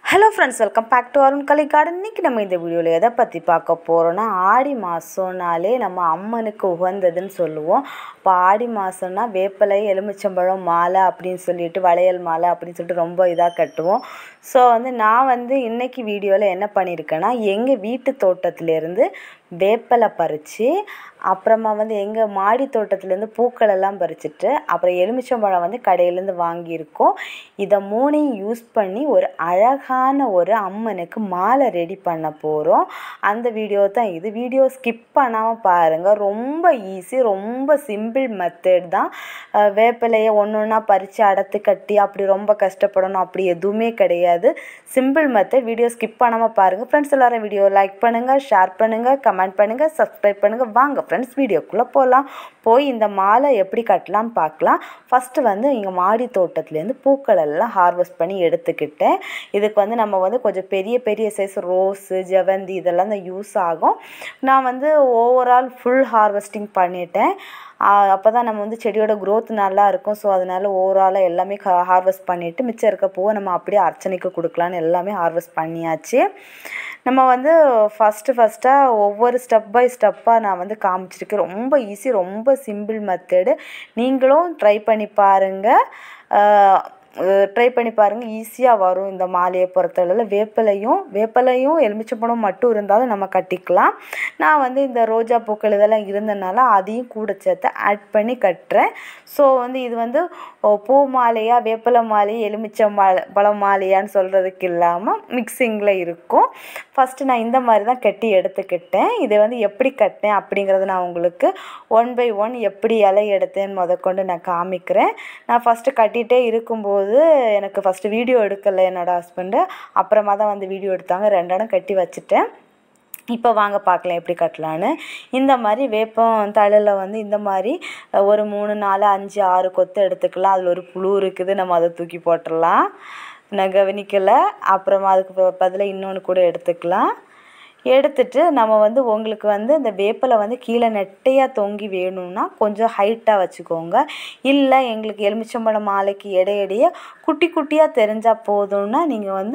Hello friends, welcome back to Arun Kalai Garden. இன்றைக்கி நம்ம இந்த வீடியோவில் எதை பற்றி பார்க்க போகிறோன்னா, ஆடி மாதம்னாலே நம்ம அம்மனுக்கு உகந்ததுன்னு சொல்லுவோம். இப்போ ஆடி மாதம்னா வேப்பிலை, எலுமிச்சம்பழம் மாலை அப்படின்னு சொல்லிட்டு, வளையல் மாலை அப்படின்னு சொல்லிட்டு ரொம்ப இதாக கட்டுவோம். ஸோ நான் இன்றைக்கி வீடியோவில் என்ன பண்ணியிருக்கேன்னா, எங்கள் வீட்டு தோட்டத்திலேருந்து வேப்பிலை பறித்து, அப்புறமா எங்கள் மாடி தோட்டத்துலேருந்து பூக்களெல்லாம் பறிச்சுட்டு, அப்புறம் எலுமிச்சம்பழம் கடையிலேருந்து வாங்கியிருக்கோம். இதை மூணையும் யூஸ் பண்ணி ஒரு அழகான ஒரு அம்மனுக்கு மாலை ரெடி பண்ண போகிறோம். அந்த வீடியோ தான் இது. வீடியோ ஸ்கிப் பண்ணாமல் பாருங்கள். ரொம்ப ஈஸி, ரொம்ப சிம்பிள் மெத்தட் தான். வேப்பிலையை ஒன்று ஒன்றா பறித்து அடத்து கட்டி அப்படி ரொம்ப கஷ்டப்படணும் அப்படி எதுவுமே கிடையாது. Simple method. வீடியோ ஸ்கிப் பண்ணாமல் பாருங்கள். ஃப்ரெண்ட்ஸ் எல்லாரும் வீடியோ லைக் பண்ணுங்கள், ஷேர் பண்ணுங்கள், கமெண்ட் பண்ணுங்கள், சப்ஸ்கிரைப் பண்ணுங்கள். வாங்க ஃப்ரெண்ட்ஸ் வீடியோக்குள்ளே போகலாம். போய் இந்த மாலை எப்படி கட்டலாம்னு பார்க்கலாம். ஃபஸ்ட்டு இங்கே மாடி தோட்டத்துலேருந்து பூக்கள் எல்லாம் ஹார்வெஸ்ட் பண்ணி எடுத்துக்கிட்டேன். இதுக்கு நம்ம கொஞ்சம் பெரிய பெரிய சைஸ் ரோஸு, ஜெவந்தி இதெல்லாம் தான் யூஸ் ஆகும். நான் ஓவரால் ஃபுல் ஹார்வெஸ்டிங் பண்ணிட்டேன். அப்போ தான் நம்ம செடியோட க்ரோத் நல்லா இருக்கும். ஸோ அதனால் ஓவராலாக எல்லாமே ஹார்வெஸ்ட் பண்ணிவிட்டு மிச்சம் இருக்க பூவை நம்ம அப்படியே அர்ச்சனைக்கு கொடுக்கலான்னு எல்லாமே ஹார்வெஸ்ட் பண்ணியாச்சு. நம்ம ஃபஸ்ட்டாக ஒவ்வொரு ஸ்டெப் பை ஸ்டெப்பாக நான் காமிச்சிருக்கேன். ரொம்ப ஈஸி, ரொம்ப சிம்பிள் மெத்தடு. நீங்களும் ட்ரை பண்ணி பாருங்கள். ஈஸியாக வரும். இந்த மாலையை பொறுத்தளவில் வேப்பிலையும் எலுமிச்சம்பழம் மட்டும் இருந்தாலும் நம்ம கட்டிக்கலாம். நான் இந்த ரோஜா பூக்கள் இதெல்லாம் இருந்தனால அதையும் கூட சேர்த்து ஆட் பண்ணி கட்டுறேன். ஸோ இது பூ மாலையா, வேப்பிலை மாலை, எலுமிச்சம்பழம் மாலையான்னு சொல்கிறதுக்கு இல்லாமல் மிக்சிங்கில் இருக்கும். ஃபஸ்ட்டு நான் இந்த மாதிரி தான் கட்டி எடுத்துக்கிட்டேன். இதை எப்படி கட்டினேன் அப்படிங்கிறத நான் உங்களுக்கு 1 by 1 எப்படி இலை எடுத்தேன்னு முதற்கொண்டு நான் காமிக்கிறேன். நான் ஃபஸ்ட்டு கட்டிகிட்டே இருக்கும்போது எனக்கு ஃபஸ்ட்டு வீடியோ எடுக்கலை என்னோடய ஹஸ்பண்டு. அப்புறமா தான் வீடியோ எடுத்தாங்க. 2 இடம் கட்டி வச்சுட்டேன். இப்போ வாங்க பார்க்கலாம் எப்படி கட்டலான்னு. இந்த மாதிரி வேப்பம் தழையில் இந்த மாதிரி ஒரு 3, 4, 5, 6 கொத்து எடுத்துக்கலாம். அதில் ஒரு புழு இருக்குது, நம்ம அதை தூக்கி போட்டுடலாம். நான் கவனிக்கலை. அப்புறமா அதுக்கு பதிலாக இன்னொன்று கூட எடுத்துக்கலாம். எடுத்துட்டு நம்ம உங்களுக்கு இந்த வேப்பிலை கீழே நெட்டையாக தொங்கி வேணும்னா கொஞ்சம் ஹைட்டாக வச்சுக்கோங்க. இல்லை எங்களுக்கு எலுமிச்சம்பழம் மாலைக்கு இடையிடையே குட்டி குட்டியாக தெரிஞ்சால் போதும்னா நீங்கள்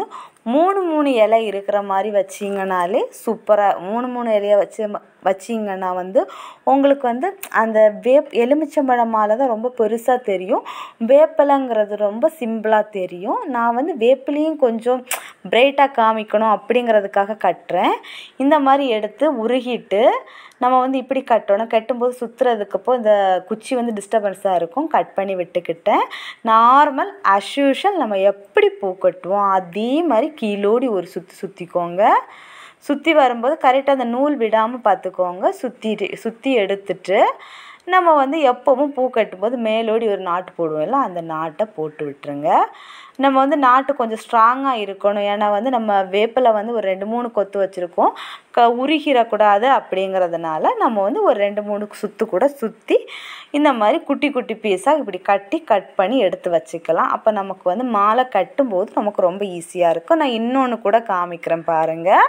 3 இலை இருக்கிற மாதிரி வச்சிங்கனாலே சூப்பராக 3 இலையை வச்சிங்கன்னா உங்களுக்கு அந்த எலுமிச்சம்பழம் மாலை தான் ரொம்ப பெருசாக தெரியும். வேப்பிலைங்கிறது ரொம்ப சிம்பிளாக தெரியும். நான் வேப்பிலையும் கொஞ்சம் பிரைட்டாக காமிக்கணும் அப்படிங்கிறதுக்காக கட்டுறேன். இந்த மாதிரி எடுத்து உருகிட்டு நம்ம இப்படி கட்டணும். கட்டும்போது சுற்றுறதுக்கப்போ இந்த குச்சி டிஸ்டர்பன்ஸாக இருக்கும். கட் பண்ணி விட்டுக்கிட்டேன். நார்மல் அஸ் யூஷுவல் நம்ம எப்படி பூ கட்டுவோம் அதே மாதிரி கீழோடி ஒரு சுற்றிக்கோங்க. சுற்றி வரும்போது கரெக்டாக அந்த நூல் விடாமல் பார்த்துக்கோங்க. சுற்றி எடுத்துட்டு நம்ம எப்போவும் பூ கட்டும்போது மேலோடி ஒரு நாட்டு போடுவோம்ல, அந்த நாட்டை போட்டு விட்டுருங்க. நம்ம நாட்டு கொஞ்சம் ஸ்ட்ராங்காக இருக்கணும். ஏன்னா நம்ம வேப்பிலை ஒரு 2-3 கொத்து வச்சுருக்கோம். உருகிடக்கூடாது அப்படிங்கிறதுனால நம்ம ஒரு 2-3 சுற்று கூட சுற்றி இந்த மாதிரி குட்டி குட்டி பீஸாக இப்படி கட் பண்ணி எடுத்து வச்சுக்கலாம். அப்போ நமக்கு மாலை கட்டும்போது நமக்கு ரொம்ப ஈஸியாக இருக்கும். நான் இன்னொன்று கூட காமிக்கிறேன் பாருங்கள்.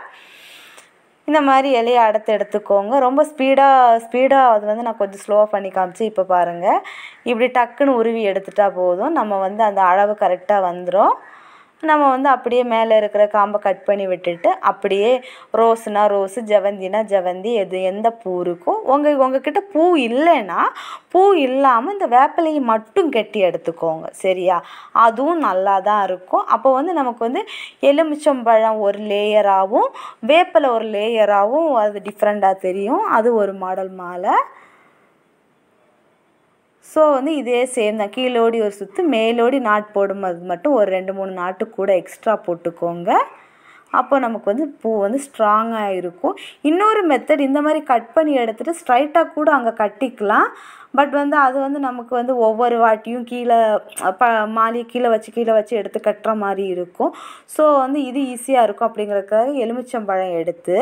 இந்த மாதிரி இலையை எடுத்துக்கோங்க. ரொம்ப ஸ்பீடாக அது நான் கொஞ்சம் ஸ்லோவாக பண்ணி காமிச்சு. இப்போ பாருங்கள், இப்படி டக்குன்னு உருவி எடுத்துட்டா போதும். நம்ம அந்த அளவு கரெக்டாக வந்துடும். நம்ம அப்படியே மேலே இருக்கிற காம்பை கட் பண்ணி விட்டுட்டு அப்படியே ரோஸுனா ரோஸு, ஜெவந்தினா ஜெவந்தி, எந்த பூ இருக்கோ உங்ககிட்ட பூ இல்லைன்னா பூ இல்லாமல் இந்த வேப்பிலையை மட்டும் கட்டி எடுத்துக்கோங்க. சரியா? அதுவும் நல்லா தான் இருக்கும். அப்போ நமக்கு எலுமிச்சம்பழம் ஒரு லேயராகவும் வேப்பிலை ஒரு லேயராகவும் அது டிஃப்ரெண்ட்டாக தெரியும். அது ஒரு மாடல் மாலை. ஸோ இதே சேம் தான். கீழோடி ஒரு சுற்று, மேலோடி நாட் போடும்போது மட்டும் ஒரு 2-3 நாட்டு கூட எக்ஸ்ட்ரா போட்டுக்கோங்க. அப்போ நமக்கு பூ ஸ்ட்ராங்காக இருக்கும். இன்னொரு மெத்தட், இந்த மாதிரி கட் பண்ணி எடுத்துகிட்டு ஸ்ட்ரைட்டாக கூட அங்கே கட்டிக்கலாம். பட் அது நமக்கு ஒவ்வொரு வாட்டியும் கீழே மாலையை கீழே வச்சு எடுத்து கட்டுற மாதிரி இருக்கும். ஸோ இது ஈஸியாக இருக்கும். அப்படிங்கிறதுக்காக எலுமிச்சம்பழம் எடுத்து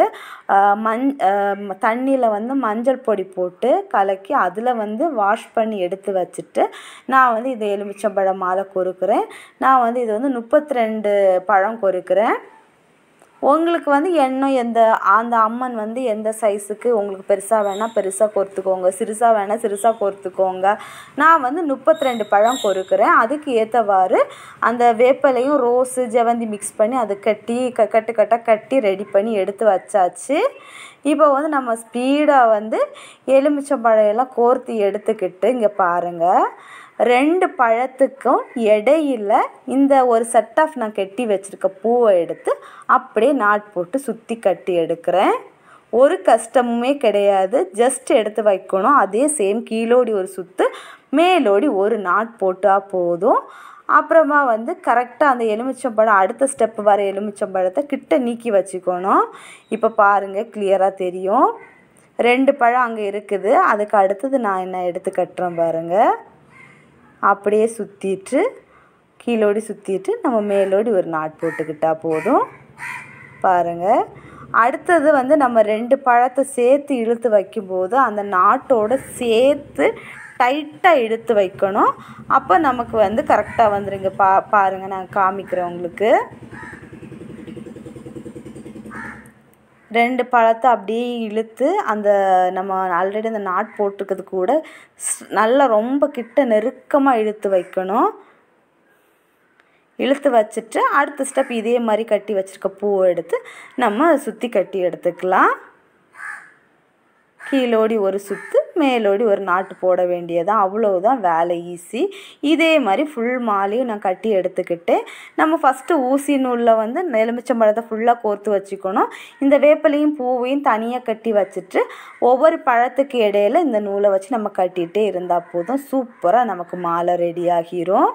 தண்ணியில் மஞ்சள் பொடி போட்டு கலக்கி அதில் வாஷ் பண்ணி எடுத்து வச்சுட்டு நான் இது எலுமிச்சம்பழம் மாலை கொறுக்கிறேன். நான் இது 32 பழம் கொறுக்கிறேன். உங்களுக்கு வந்து எண்ணம் அந்த அம்மன் வந்து எந்த சைஸுக்கு உங்களுக்கு பெருசாக வேணால் பெருசாக கோர்த்துக்கோங்க, சிறுசாக வேணால் சிறுசாக கோர்த்துக்கோங்க. நான் வந்து 32 பழம் கொறுக்கிறேன். அதுக்கு ஏற்றவாறு அந்த வேப்பிலையும் ரோஸு ஜெவந்தி மிக்ஸ் பண்ணி அது கட்டி ரெடி பண்ணி எடுத்து வச்சாச்சு. இப்போ வந்து நம்ம ஸ்பீடாக வந்து எலுமிச்சம்பழம் எல்லாம் கோர்த்து எடுத்துக்கிட்டு இங்கே பாருங்கள், 2 பழத்துக்கும் இடையில இந்த ஒரு செட் ஆஃப் நான் கட்டி வச்சுருக்க பூவை எடுத்து அப்படியே நாட் போட்டு சுற்றி கட்டி எடுக்கிறேன். ஒரு கஷ்டமுமே கிடையாது, ஜஸ்ட் எடுத்து வைக்கணும். அதே சேம் கீழோடி ஒரு சுற்று மேலோடி ஒரு நாட் போட்டால் போதும். அப்புறமா வந்து கரெக்டாக அந்த எலுமிச்சம்பழம் அடுத்த ஸ்டெப்பு வர எலுமிச்சம்பழத்தை கிட்ட நீக்கி வச்சுக்கணும். இப்போ பாருங்கள், கிளியராக தெரியும். 2 பழம் அங்கே இருக்குது. அதுக்கு அடுத்தது நான் என்ன எடுத்து கட்டுறேன் பாருங்கள். அப்படியே சுற்றிட்டு கீழோடி சுற்றிட்டு நம்ம மேலோடி ஒரு நாட் போட்டுக்கிட்டால் போதும். பாருங்கள், அடுத்தது வந்து நம்ம 2 பழத்தை சேர்த்து இழுத்து வைக்கும்போது அந்த நாட்டோடு சேர்த்து டைட்டாக இழுத்து வைக்கணும். அப்போ நமக்கு வந்து கரெக்டாக வந்துடுங்க. பாருங்கள், நான் காமிக்கிறேன் உங்களுக்கு. 2 பழத்தை அப்படியே இழுத்து அந்த நம்ம ஆல்ரெடி அந்த நாட் போட்டுக்கிறது கூட நல்லா ரொம்ப கிட்ட நெருக்கமாக இழுத்து வைக்கணும். இழுத்து வச்சுட்டு அடுத்த ஸ்டெப் இதே மாதிரி கட்டி வச்சுருக்க பூவை எடுத்து நம்ம சுற்றி கட்டி எடுத்துக்கலாம். கீழோடி ஒரு சுற்று மேலோடி ஒரு நாட்டு போட வேண்டியதான், அவ்வளோதான், வேலை ஈஸி. இதே மாதிரி ஃபுல் மாலையும் நான் கட்டி எடுத்துக்கிட்டு நம்ம ஃபஸ்ட்டு ஊசி நூலில் வந்து எலுமிச்சம்பழத்தை ஃபுல்லாக கோர்த்து வச்சுக்கணும். இந்த வேப்பிலையும் பூவையும் தனியாக கட்டி வச்சுட்டு ஒவ்வொரு பழத்துக்கு இடையில இந்த நூலை வச்சு நம்ம கட்டிகிட்டே இருந்தால் போதும், சூப்பராக நமக்கு மாலை ரெடி ஆகிரும்.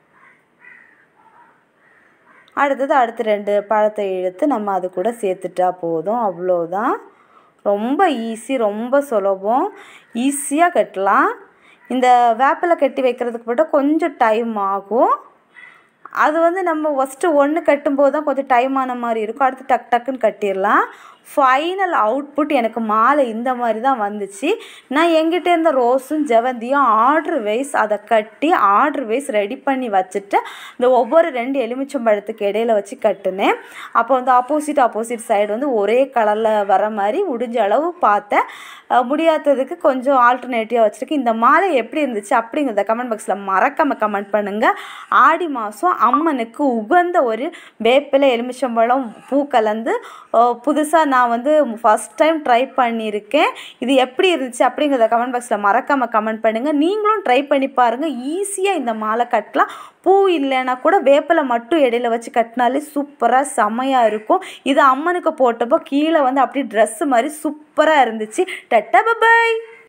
அடுத்தது அடுத்து 2 பழத்தை இழுத்து நம்ம அது கூட சேர்த்துட்டா போதும், அவ்வளோதான். ரொம்ப ஈஸி, ரொம்ப சுலபம், ஈஸியாக கட்டலாம். இந்த வேப்பிலை கட்டி வைக்கிறதுக்கு மட்டும் கொஞ்சம் டைம் ஆகும். அது வந்து நம்ம ஃபஸ்ட்டு 1 கட்டும்போது தான் கொஞ்சம் டைம் ஆன மாதிரி இருக்கும். அடுத்து டக்குன்னு கட்டிடலாம். ஃபைனல் அவுட்புட் எனக்கு மாலை இந்த மாதிரி தான் வந்துச்சு. நான் எங்கிட்ட இருந்த ரோஸும் ஜெவந்தியும் ஆர்டர் வைஸ் அதை கட்டி ஆர்டர் வைஸ் ரெடி பண்ணி வச்சுட்டு இந்த ஒவ்வொரு 2 எலுமிச்சம்பழத்துக்கு இடையில வச்சு கட்டினேன். அப்போ வந்து ஆப்போசிட் சைடு வந்து ஒரே கலரில் வர மாதிரி முடிஞ்ச அளவு பார்த்தேன். முடியாததுக்கு கொஞ்சம் ஆல்டர்னேட்டிவாக வச்சுருக்கேன். இந்த மாலை எப்படி இருந்துச்சு அப்படிங்கிறத கமெண்ட் பாக்ஸில் மறக்காமல் கமெண்ட் பண்ணுங்கள். ஆடி மாதம் அம்மனுக்கு உகந்த ஒரு வேப்பிலை எலுமிச்சம்பழம் பூ கலந்து புதுசாக நான் வந்து ஃபஸ்ட் டைம் ட்ரை பண்ணியிருக்கேன். இது எப்படி இருந்துச்சு அப்படிங்கிறத கமெண்ட் பாக்ஸில் மறக்காமல் கமெண்ட் பண்ணுங்கள். நீங்களும் ட்ரை பண்ணி பாருங்கள், ஈஸியாக இந்த மாலை கட்டலாம். பூ இல்லைன்னா கூட வேப்பிலை மட்டும் இடையில வச்சு கட்டினாலே சூப்பராக செமையாக இருக்கும். இது அம்மனுக்கு போட்டப்போ கீழே வந்து அப்படியே ட்ரெஸ்ஸு மாதிரி சூப்பராக இருந்துச்சு. Ta ta by.